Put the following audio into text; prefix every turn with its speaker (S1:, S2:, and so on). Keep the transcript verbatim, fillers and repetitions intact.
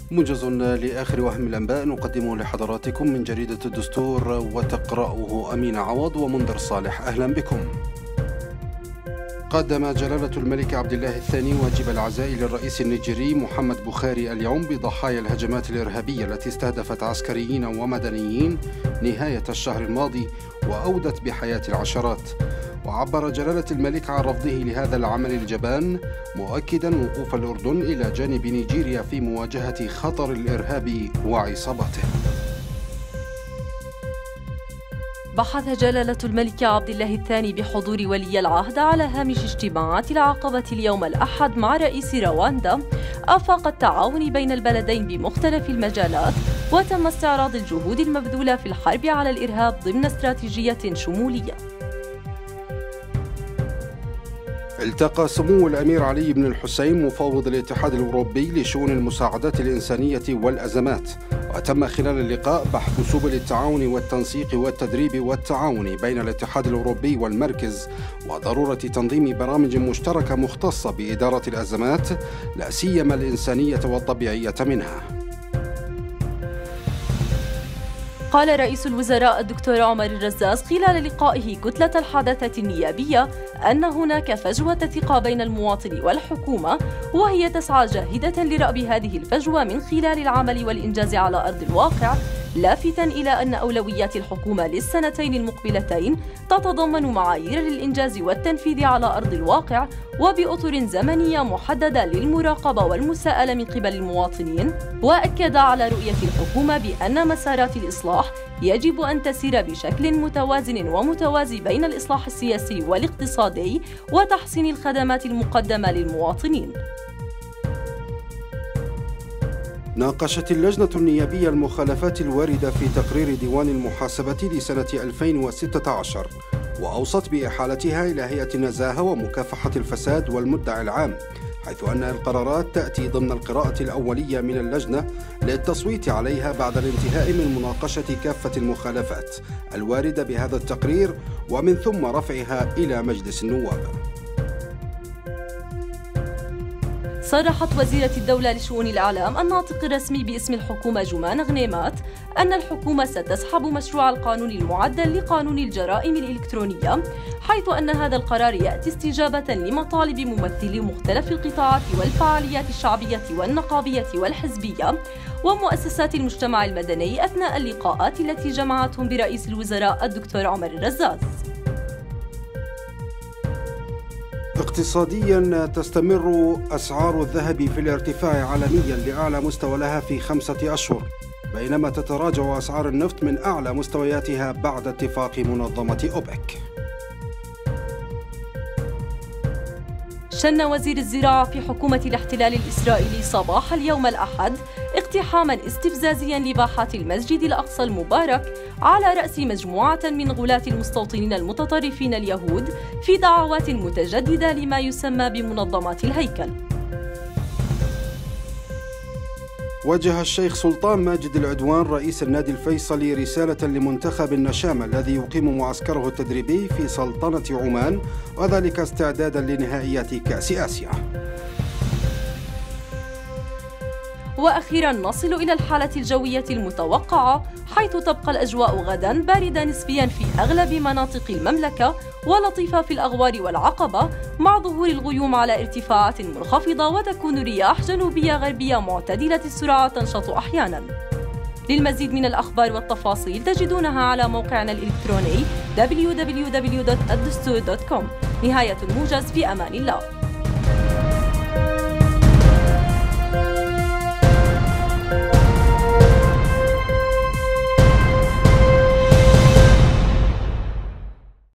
S1: موجز لآخر وهم الأنباء نقدمه لحضراتكم من جريدة الدستور، وتقرأه أمين عوض ومنذر صالح. أهلا بكم. قدم جلالة الملك عبد الله الثاني واجب العزاء للرئيس النيجيري محمد بوخاري اليوم بضحايا الهجمات الإرهابية التي استهدفت عسكريين ومدنيين نهاية الشهر الماضي وأودت بحياة العشرات. وعبر جلالة الملك عن رفضه لهذا العمل الجبان، مؤكدا وقوف الأردن إلى جانب نيجيريا في مواجهة خطر الإرهاب وعصاباته.
S2: بحث جلالة الملك عبد الله الثاني بحضور ولي العهد على هامش اجتماعات العقبة اليوم الأحد مع رئيس رواندا آفاق التعاون بين البلدين بمختلف المجالات، وتم استعراض الجهود المبذولة في الحرب على الإرهاب ضمن استراتيجية شمولية.
S1: التقى سمو الأمير علي بن الحسين مفوض الاتحاد الأوروبي لشؤون المساعدات الإنسانية والأزمات، وتم خلال اللقاء بحث سبل التعاون والتنسيق والتدريب والتعاون بين الاتحاد الأوروبي والمركز، وضرورة تنظيم برامج مشتركة مختصة بإدارة الأزمات لا سيما الإنسانية والطبيعية منها.
S2: قال رئيس الوزراء الدكتور عمر الرزاز خلال لقائه كتلة الحداثة النيابية أن هناك فجوة ثقة بين المواطن والحكومة، وهي تسعى جاهدة لرأب هذه الفجوة من خلال العمل والإنجاز على أرض الواقع، لافتا إلى أن أولويات الحكومة للسنتين المقبلتين تتضمن معايير للإنجاز والتنفيذ على أرض الواقع وبأطر زمنية محددة للمراقبة والمساءلة من قبل المواطنين. وأكد على رؤية الحكومة بأن مسارات الإصلاح يجب أن تسير بشكل متوازن ومتوازي بين الإصلاح السياسي والاقتصادي وتحسين الخدمات المقدمة للمواطنين.
S1: ناقشت اللجنة النيابية المخالفات الواردة في تقرير ديوان المحاسبة لسنة ألفين وستة عشر، وأوصت بإحالتها إلى هيئة النزاهة ومكافحة الفساد والمدعي العام، حيث أن القرارات تأتي ضمن القراءة الأولية من اللجنة للتصويت عليها بعد الانتهاء من مناقشة كافة المخالفات الواردة بهذا التقرير ومن ثم رفعها إلى مجلس النواب.
S2: صرحت وزيرة الدولة لشؤون الإعلام الناطق الرسمي باسم الحكومة جمان غنيمات أن الحكومة ستسحب مشروع القانون المعدل لقانون الجرائم الإلكترونية، حيث أن هذا القرار يأتي استجابة لمطالب ممثلي مختلف القطاعات والفعاليات الشعبية والنقابية والحزبية ومؤسسات المجتمع المدني أثناء اللقاءات التي جمعتهم برئيس الوزراء الدكتور عمر الرزاز.
S1: اقتصاديا، تستمر أسعار الذهب في الارتفاع عالميا لأعلى مستوى لها في خمسة أشهر، بينما تتراجع أسعار النفط من أعلى مستوياتها بعد اتفاق منظمة أوبك.
S2: شن وزير الزراعة في حكومة الاحتلال الإسرائيلي صباح اليوم الأحد اقتحاما استفزازيا لباحات المسجد الأقصى المبارك على رأس مجموعة من غلاة المستوطنين المتطرفين اليهود في دعوات متجددة لما يسمى بمنظمات الهيكل.
S1: وجه الشيخ سلطان ماجد العدوان رئيس النادي الفيصلي رسالة لمنتخب النشامة الذي يقيم معسكره التدريبي في سلطنة عمان، وذلك استعدادا لنهائيات كأس آسيا.
S2: وأخيرا نصل إلى الحالة الجوية المتوقعة، حيث تبقى الأجواء غدا باردة نسبيا في أغلب مناطق المملكة ولطيفة في الأغوار والعقبة، مع ظهور الغيوم على ارتفاعات منخفضة، وتكون رياح جنوبية غربية معتدلة السرعة تنشط أحيانا. للمزيد من الأخبار والتفاصيل تجدونها على موقعنا الإلكتروني دبليو دبليو دبليو دوت الدستور دوت كوم. نهاية الموجز، في أمان الله.